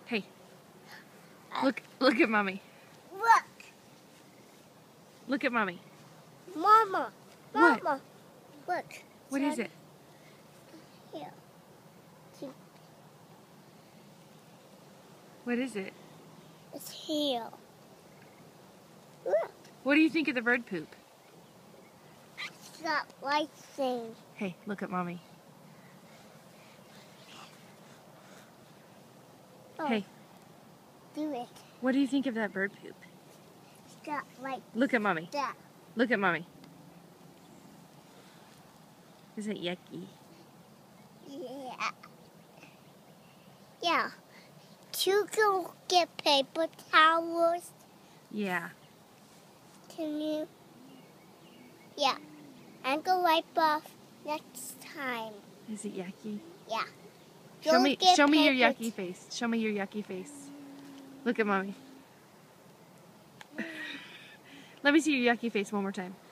Hey, look at mommy. Look. Look at mommy. Mama. What? Mama. Look. What is it? Here. What is it? It's here. Look. What do you think of the bird poop? It's got white thing. Hey, look at mommy. Oh, Hey, do it. what do you think of that bird poop? It's got like Look at mommy. that. Look at mommy. Is it yucky? Yeah. Yeah. You go get paper towels. Yeah. Can you? Yeah. And go wipe off next time. Is it yucky? Yeah. Show me get your paper yucky face. Show me your yucky face. Look at mommy. Let me see your yucky face one more time.